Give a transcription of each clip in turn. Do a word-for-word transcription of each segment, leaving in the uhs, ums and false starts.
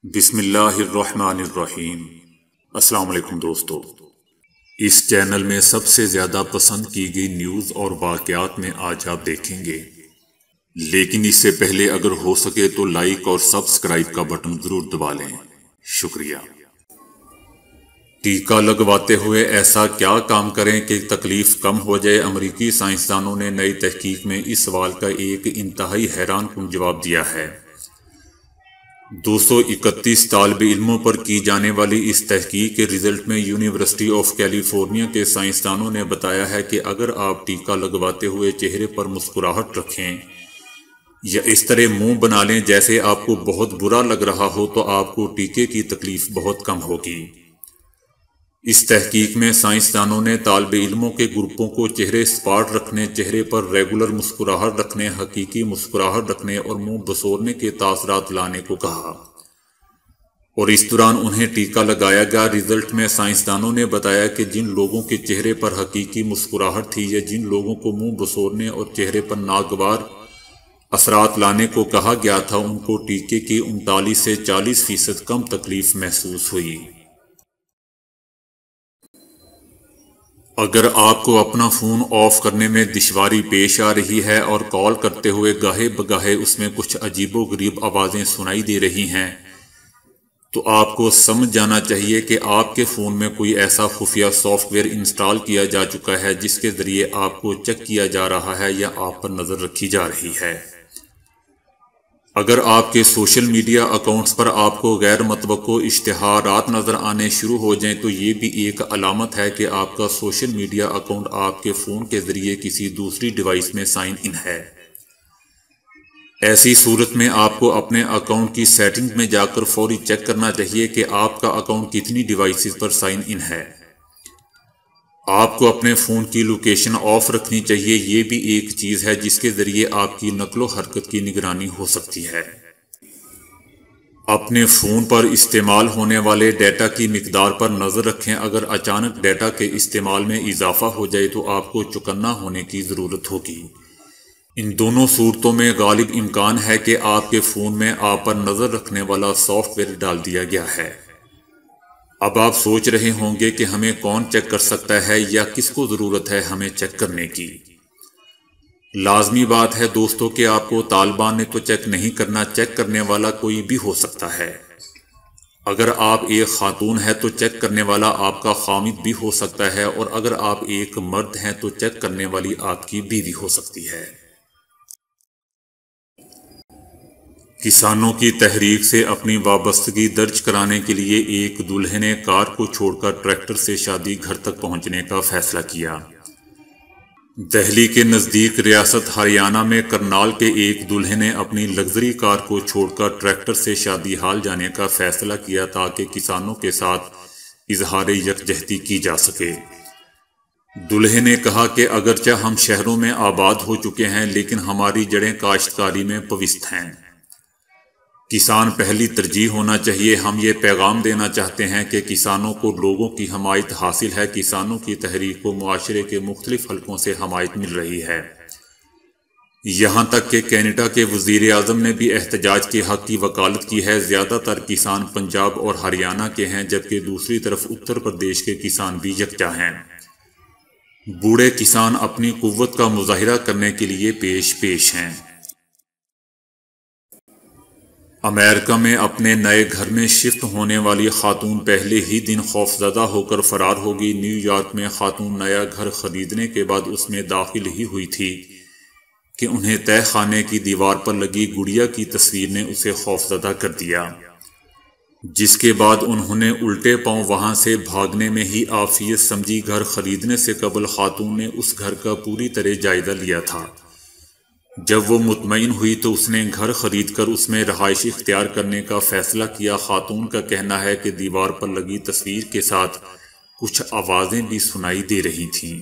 بسم اللہ الرحمن الرحیم۔ السلام علیکم دوستو، اس چینل میں سب سے زیادہ پسند کی گئی نیوز اور واقعات میں آج آپ دیکھیں گے، لیکن اس سے پہلے اگر ہو سکے تو لائک اور سبسکرائب کا بٹن ضرور دبا لیں، شکریہ۔ ٹیکہ لگواتے ہوئے ایسا کیا کام کریں کہ تکلیف کم ہو جائے؟ امریکی سائنسدانوں نے نئی تحقیق میں اس سوال کا ایک انتہائی حیران کن جواب دیا ہے۔ دو سو اکتیس طالب علموں پر کی جانے والی اس تحقیق کے رزلٹ میں یونیورسٹی آف کیلیفورنیا کے سائنسدانوں نے بتایا ہے کہ اگر آپ ٹیکہ لگواتے ہوئے چہرے پر مسکراہٹ رکھیں یا اس طرح منہ بنا لیں جیسے آپ کو بہت برا لگ رہا ہو تو آپ کو ٹیکے کی تکلیف بہت کم ہوگی۔ اس تحقیق میں سائنسدانوں نے طالب علموں کے گروپوں کو چہرے سپاٹ رکھنے، چہرے پر ریگولر مسکراہٹ رکھنے، حقیقی مسکراہٹ رکھنے اور منہ بسورنے کے تاثرات لانے کو کہا، اور اس دوران انہیں ٹیکہ لگایا گیا۔ رزلٹ میں سائنسدانوں نے بتایا کہ جن لوگوں کے چہرے پر حقیقی مسکراہٹ تھی یا جن لوگوں کو منہ بسورنے اور چہرے پر ناگوار اثرات لانے کو کہا گیا تھا، ان کو ٹیکے کی انتالیس سے چالیس فیصد کم تکلیف محسوس ہوئی۔ اگر آپ کو اپنا فون آف کرنے میں دشواری پیش آ رہی ہے اور کال کرتے ہوئے گاہے بگاہے اس میں کچھ عجیب و غریب آوازیں سنائی دے رہی ہیں تو آپ کو سمجھ جانا چاہیے کہ آپ کے فون میں کوئی ایسا خفیہ سافٹ ویئر انسٹال کیا جا چکا ہے جس کے ذریعے آپ کو چیک کیا جا رہا ہے یا آپ پر نظر رکھی جا رہی ہے۔ اگر آپ کے سوشل میڈیا اکاؤنٹس پر آپ کو غیر متوقع اشتہارات نظر آنے شروع ہو جائیں تو یہ بھی ایک علامت ہے کہ آپ کا سوشل میڈیا اکاؤنٹ آپ کے فون کے ذریعے کسی دوسری ڈیوائس میں سائن ان ہے۔ ایسی صورت میں آپ کو اپنے اکاؤنٹ کی سیٹنگ میں جا کر فوری چیک کرنا چاہیے کہ آپ کا اکاؤنٹ کتنی ڈیوائسز پر سائن ان ہے۔ آپ کو اپنے فون کی لوکیشن آف رکھنی چاہیے، یہ بھی ایک چیز ہے جس کے ذریعے آپ کی نقل و حرکت کی نگرانی ہو سکتی ہے۔ اپنے فون پر استعمال ہونے والے ڈیٹا کی مقدار پر نظر رکھیں، اگر اچانک ڈیٹا کے استعمال میں اضافہ ہو جائے تو آپ کو چوکنا ہونے کی ضرورت ہوگی۔ ان دونوں صورتوں میں غالب امکان ہے کہ آپ کے فون میں آپ پر نظر رکھنے والا سافٹ ویئر ڈال دیا گیا ہے۔ اب آپ سوچ رہے ہوں گے کہ ہمیں کون چیک کر سکتا ہے یا کس کو ضرورت ہے ہمیں چیک کرنے کی۔ لازمی بات ہے دوستو کہ آپ کو طالبان نے تو چیک نہیں کرنا، چیک کرنے والا کوئی بھی ہو سکتا ہے۔ اگر آپ ایک خاتون ہے تو چیک کرنے والا آپ کا خامد بھی ہو سکتا ہے، اور اگر آپ ایک مرد ہیں تو چیک کرنے والی آپ کی بیوی ہو سکتی ہے۔ کسانوں کی تحریک سے اپنی وابستگی درج کرانے کے لیے ایک دلہے نے کار کو چھوڑ کر ٹریکٹر سے شادی گھر تک پہنچنے کا فیصلہ کیا۔ دہلی کے نزدیک ریاست ہریانہ میں کرنال کے ایک دلہے نے اپنی لگژری کار کو چھوڑ کر ٹریکٹر سے شادی ہال جانے کا فیصلہ کیا تاکہ کسانوں کے ساتھ اظہار یکجہتی کی جا سکے۔ دلہے نے کہا کہ اگرچہ ہم شہروں میں آباد ہو چکے ہیں لیکن ہماری جڑیں کاشتکاری میں پوست ہیں۔ کسان پہلی ترجیح ہونا چاہیے۔ ہم یہ پیغام دینا چاہتے ہیں کہ کسانوں کو لوگوں کی حمایت حاصل ہے۔ کسانوں کی تحریک کو معاشرے کے مختلف حلقوں سے حمایت مل رہی ہے، یہاں تک کہ کینیڈا کے وزیر اعظم نے بھی احتجاج کے حق کی وکالت کی ہے۔ زیادہ تر کسان پنجاب اور ہریانہ کے ہیں، جبکہ دوسری طرف اتر پردیش کے کسان بھی یکجا ہیں۔ بوڑھے کسان اپنی قوت کا مظاہرہ کرنے کے لیے پیش پیش ہیں۔ امریکہ میں اپنے نئے گھر میں شفٹ ہونے والی خاتون پہلے ہی دن خوفزدہ ہو کر فرار ہو گئی۔ نیو یارک میں خاتون نیا گھر خریدنے کے بعد اس میں داخل ہی ہوئی تھی کہ انہیں تہہ خانے کی دیوار پر لگی گڑیا کی تصویر نے اسے خوفزدہ کر دیا، جس کے بعد انہوں نے الٹے پاؤں وہاں سے بھاگنے میں ہی عافیت سمجھی۔ گھر خریدنے سے قبل خاتون نے اس گھر کا پوری طرح جائزہ لیا تھا۔ جب وہ مطمئن ہوئی تو اس نے گھر خرید کر اس میں رہائش اختیار کرنے کا فیصلہ کیا۔ خاتون کا کہنا ہے کہ دیوار پر لگی تصویر کے ساتھ کچھ آوازیں بھی سنائی دے رہی تھیں۔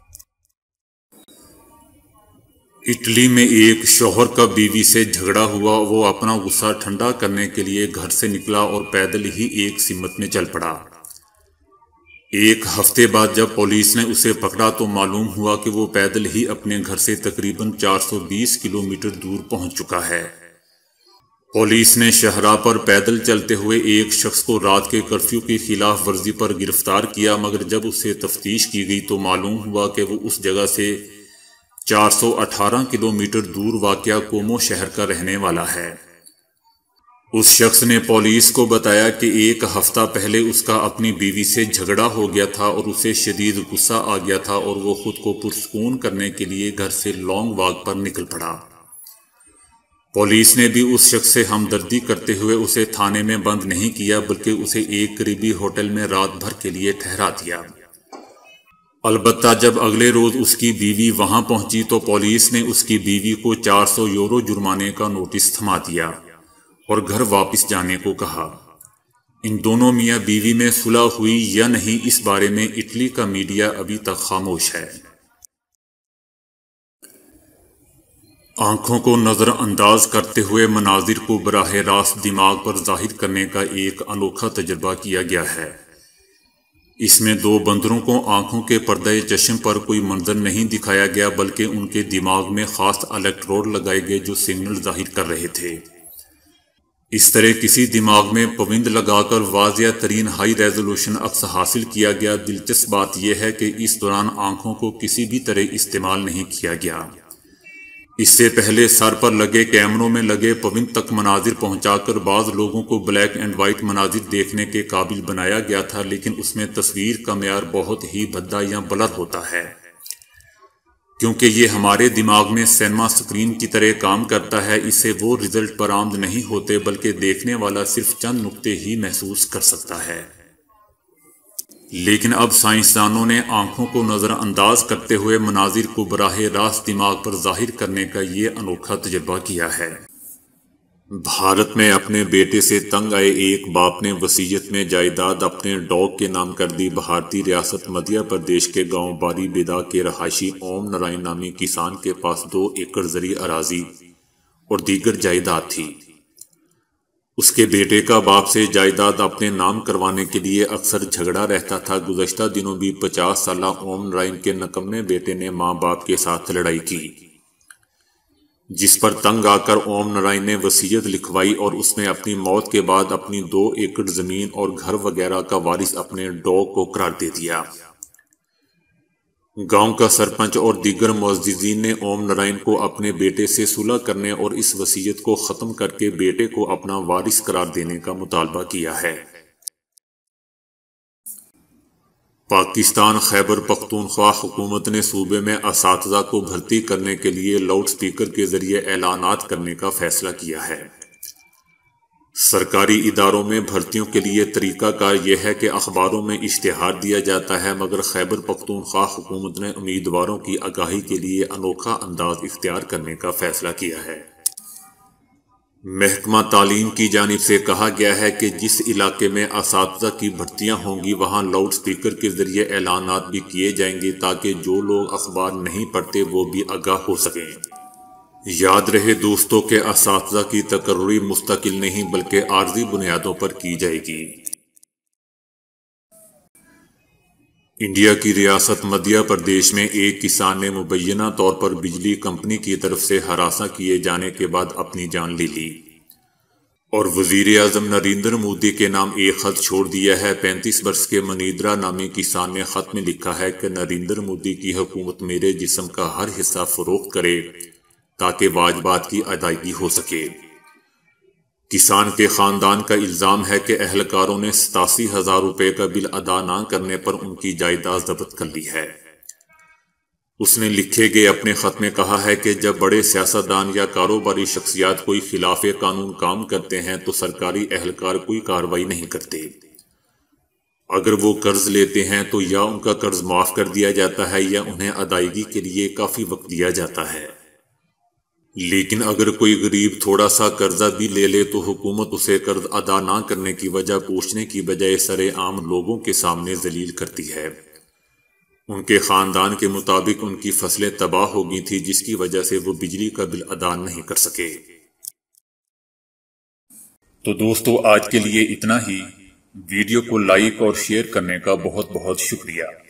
اٹلی میں ایک شوہر کا بیوی سے جھگڑا ہوا، وہ اپنا غصہ ٹھنڈا کرنے کے لیے گھر سے نکلا اور پیدل ہی ایک سمت میں چل پڑا۔ ایک ہفتے بعد جب پولیس نے اسے پکڑا تو معلوم ہوا کہ وہ پیدل ہی اپنے گھر سے تقریباً چار سو بیس کلومیٹر دور پہنچ چکا ہے۔ پولیس نے شاہراہ پر پیدل چلتے ہوئے ایک شخص کو رات کے کرفیو کی خلاف ورزی پر گرفتار کیا، مگر جب اس سے تفتیش کی گئی تو معلوم ہوا کہ وہ اس جگہ سے چار سو اٹھارہ کلومیٹر دور واقع کومو شہر کا رہنے والا ہے۔ اس شخص نے پولیس کو بتایا کہ ایک ہفتہ پہلے اس کا اپنی بیوی سے جھگڑا ہو گیا تھا اور اسے شدید غصہ آ گیا تھا اور وہ خود کو پرسکون کرنے کے لیے گھر سے لانگ واک پر نکل پڑا۔ پولیس نے بھی اس شخص سے ہمدردی کرتے ہوئے اسے تھانے میں بند نہیں کیا، بلکہ اسے ایک قریبی ہوٹل میں رات بھر کے لیے ٹھہرا دیا۔ البتہ جب اگلے روز اس کی بیوی وہاں پہنچی تو پولیس نے اس کی بیوی کو چار سو یورو جرمانے کا نوٹس تھما دیا اور گھر واپس جانے کو کہا۔ ان دونوں میاں بیوی میں صلح ہوئی یا نہیں، اس بارے میں اٹلی کا میڈیا ابھی تک خاموش ہے۔ آنکھوں کو نظر انداز کرتے ہوئے مناظر کو براہ راست دماغ پر ظاہر کرنے کا ایک انوکھا تجربہ کیا گیا ہے۔ اس میں دو بندروں کو آنکھوں کے پردہ چشم پر کوئی منظر نہیں دکھایا گیا، بلکہ ان کے دماغ میں خاص الیکٹروڈ لگائے گئے جو سگنل ظاہر کر رہے تھے۔ اس طرح کسی دماغ میں پوند لگا کر واضح ترین ہائی ریزولوشن عکس حاصل کیا گیا۔ دلچسپ بات یہ ہے کہ اس دوران آنکھوں کو کسی بھی طرح استعمال نہیں کیا گیا۔ اس سے پہلے سر پر لگے کیمروں میں لگے پوند تک مناظر پہنچا کر بعض لوگوں کو بلیک اینڈ وائٹ مناظر دیکھنے کے قابل بنایا گیا تھا، لیکن اس میں تصویر کا معیار بہت ہی بھدا یا بلر ہوتا ہے، کیونکہ یہ ہمارے دماغ میں سینما سکرین کی طرح کام کرتا ہے۔ اس سے وہ رزلٹ برآمد نہیں ہوتے، بلکہ دیکھنے والا صرف چند نقطے ہی محسوس کر سکتا ہے۔ لیکن اب سائنسدانوں نے آنکھوں کو نظر انداز کرتے ہوئے مناظر کو براہ راست دماغ پر ظاہر کرنے کا یہ انوکھا تجربہ کیا ہے۔ بھارت میں اپنے بیٹے سے تنگ آئے ایک باپ نے وصیت میں جائیداد اپنے ڈاگ کے نام کر دی۔ بھارتی ریاست مدھیہ پردیش کے گاؤں باری بیدا کے رہائشی اوم نارائن نامی کسان کے پاس دو ایکڑ زرعی اراضی اور دیگر جائیداد تھی۔ اس کے بیٹے کا باپ سے جائیداد اپنے نام کروانے کے لیے اکثر جھگڑا رہتا تھا۔ گزشتہ دنوں بھی پچاس سالہ اوم نارائن کے نکمے بیٹے نے ماں باپ کے ساتھ لڑائی کی، جس پر تنگ آ کر اوم نارائن نے وصیت لکھوائی اور اس میں اپنی موت کے بعد اپنی دو ایکڑ زمین اور گھر وغیرہ کا وارث اپنے ڈاگ کو قرار دے دیا۔ گاؤں کا سرپنچ اور دیگر معززین نے اوم نارائن کو اپنے بیٹے سے صلح کرنے اور اس وصیت کو ختم کر کے بیٹے کو اپنا وارث قرار دینے کا مطالبہ کیا ہے۔ پاکستان خیبر پختونخوا حکومت نے صوبے میں اساتذہ کو بھرتی کرنے کے لیے لاؤڈ سپیکر کے ذریعے اعلانات کرنے کا فیصلہ کیا ہے۔ سرکاری اداروں میں بھرتیوں کے لیے طریقہ کار یہ ہے کہ اخباروں میں اشتہار دیا جاتا ہے، مگر خیبر پختونخوا حکومت نے امیدواروں کی آگاہی کے لیے انوکھا انداز اختیار کرنے کا فیصلہ کیا ہے۔ محکمہ تعلیم کی جانب سے کہا گیا ہے کہ جس علاقے میں اساتذہ کی بھرتیاں ہوں گی وہاں لاؤڈ سپیکر کے ذریعے اعلانات بھی کیے جائیں گے تاکہ جو لوگ اخبار نہیں پڑھتے وہ بھی آگاہ ہو سکیں۔ یاد رہے دوستوں کہ اساتذہ کی تقرری مستقل نہیں بلکہ عارضی بنیادوں پر کی جائے گی۔ انڈیا کی ریاست مدھیہ پردیش میں ایک کسان نے مبینہ طور پر بجلی کمپنی کی طرف سے ہراساں کیے جانے کے بعد اپنی جان لے لی اور وزیر اعظم نریندر مودی کے نام ایک خط چھوڑ دیا ہے۔ پینتیس برس کے منیدرا نامی کسان نے خط میں لکھا ہے کہ نریندر مودی کی حکومت میرے جسم کا ہر حصہ فروخت کرے تاکہ واجبات کی ادائیگی ہو سکے۔ کسان کے خاندان کا الزام ہے کہ اہلکاروں نے ستاسی ہزار روپے کا بل ادا نہ کرنے پر ان کی جائیداد ضبط کر لی ہے۔ اس نے لکھے گئے اپنے خط میں کہا ہے کہ جب بڑے سیاستدان یا کاروباری شخصیات کوئی خلاف قانون کام کرتے ہیں تو سرکاری اہلکار کوئی کارروائی نہیں کرتے۔ اگر وہ قرض لیتے ہیں تو یا ان کا قرض معاف کر دیا جاتا ہے یا انہیں ادائیگی کے لیے کافی وقت دیا جاتا ہے، لیکن اگر کوئی غریب تھوڑا سا قرضہ بھی لے لے تو حکومت اسے قرض ادا نہ کرنے کی وجہ پوچھنے کی بجائے سر عام لوگوں کے سامنے ذلیل کرتی ہے۔ ان کے خاندان کے مطابق ان کی فصلیں تباہ ہو گئی تھی جس کی وجہ سے وہ بجلی کا بل ادا نہیں کر سکے۔ تو دوستو آج کے لیے اتنا ہی۔ ویڈیو کو لائک اور شیئر کرنے کا بہت بہت شکریہ۔